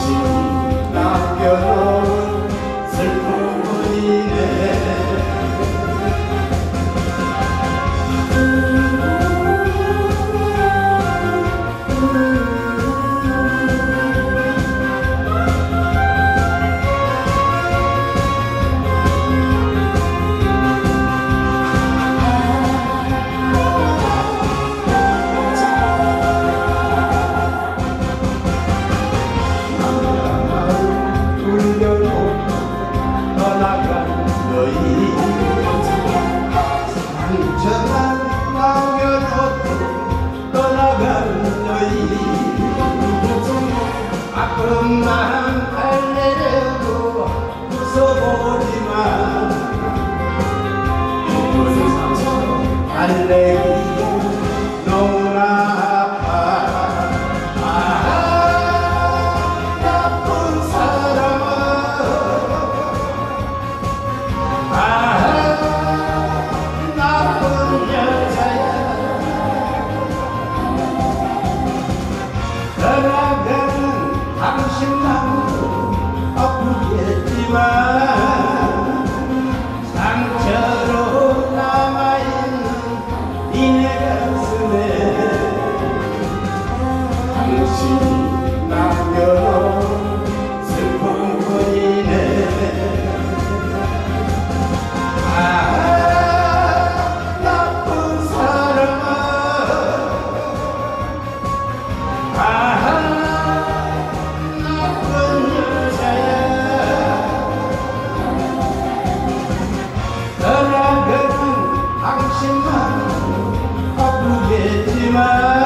남겨놓은 슬픔이네. 상처만 남겨놓고 떠나간 너희 아픈 마음 달래려고 웃어보지만 이쁜 상처 달래기 너무나 아파. 나쁜 사람아, 나쁜 여자야. 떠나가는 당신만도 아프겠지만 상처로 남아있는 이내 가슴에 당신이 남겨놓은 슬픔뿐이네. 나쁜 사람아, 나쁜 여자야. 떠나가는 당신만 아프겠지만